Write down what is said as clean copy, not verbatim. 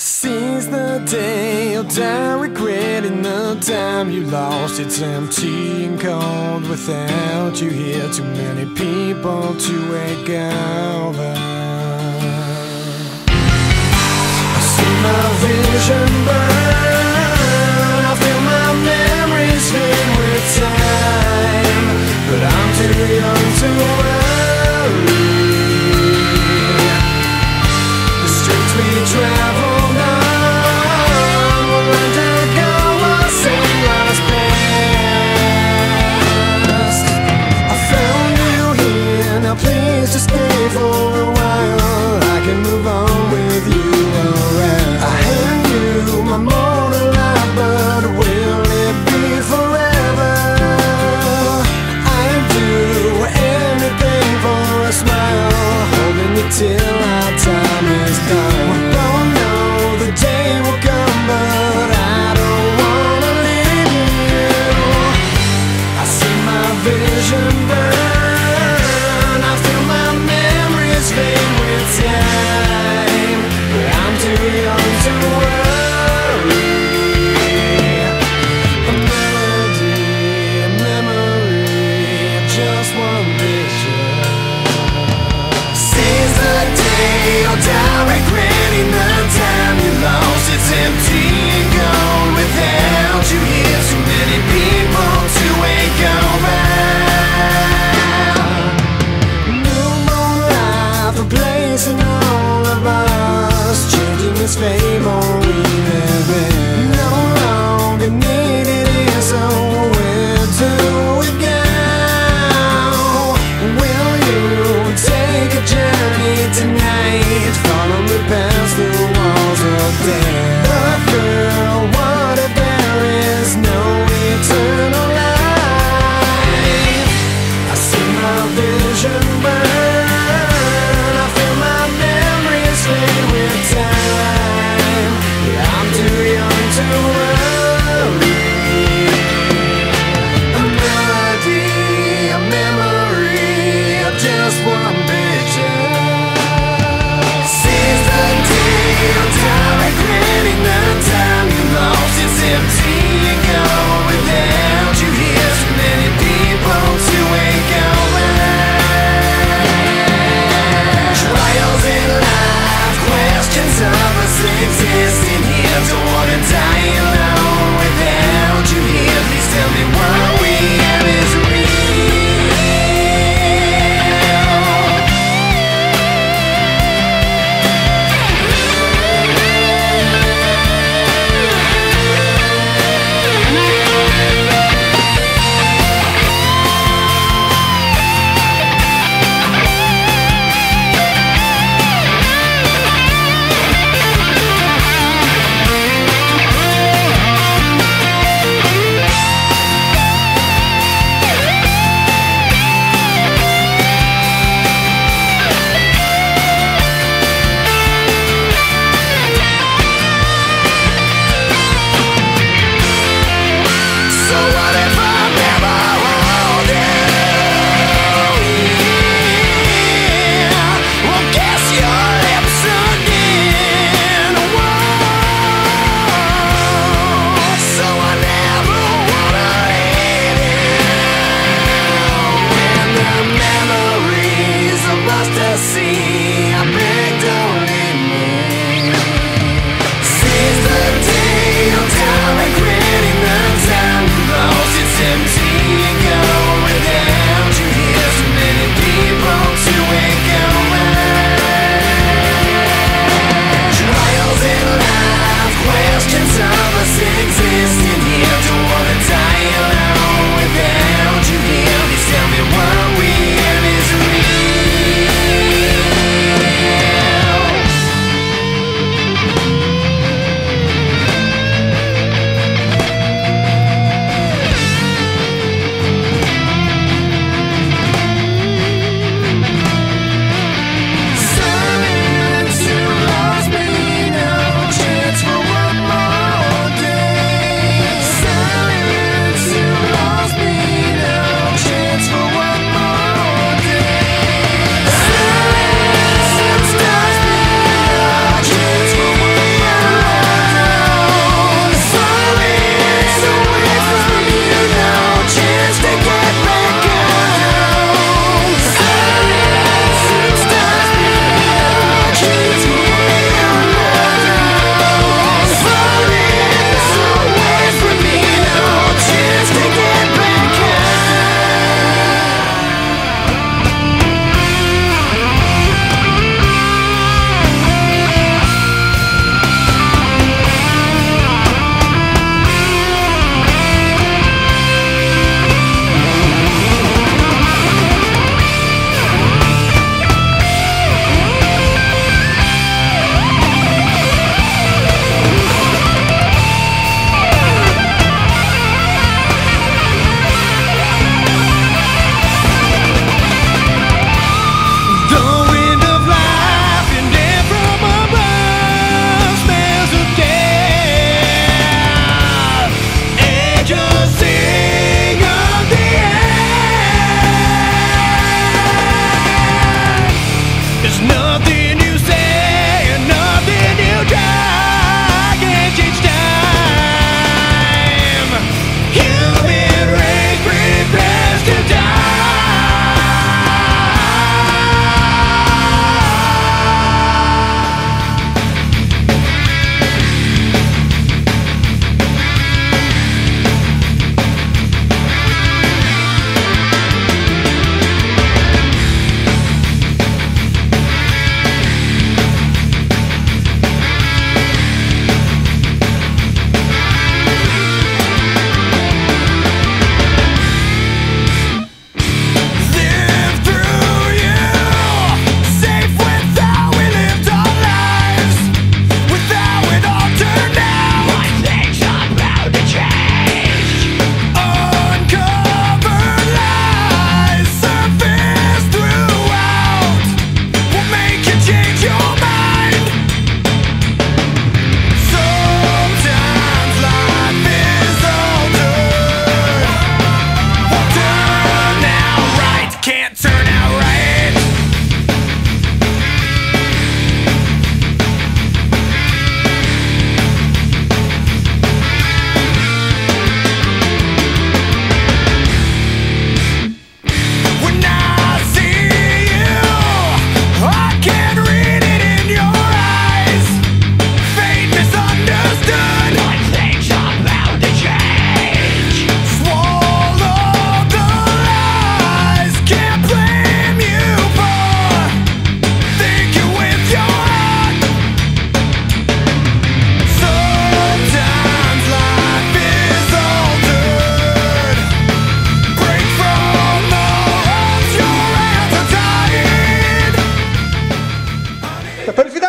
Seize the day you'll die regretting the time you lost. It's empty and cold without you here. Too many people to wake over. I see my vision burn, I feel my memories fade with time, but I'm too young to worry. The streets we travel till our time is done. We both know the day will come, but I don't wanna leave you. I see my vision burn, I feel my memories fade with time, but I'm too young to worry. A melody, a memory, just one picture. You'll die regretting the time you lost. It's empty and gone without you here. Too many people to wake around. No more life replacing all of us, changing this fame we live in. No longer needed here, so where do we go? Will you take a journey tonight? Follow me past the walls of death. But girl, what if there is no eternal life? I see my vision burn, I feel my memories fade with time, but I'm too young to worry. A melody, a memory, just one picture. You'll die regretting the time you lost. It's empty and gone without you here. Too many people to wake around. Trials in life, questions of us existing here. Don't wanna die alone without you here. Please tell me what we have is real. per il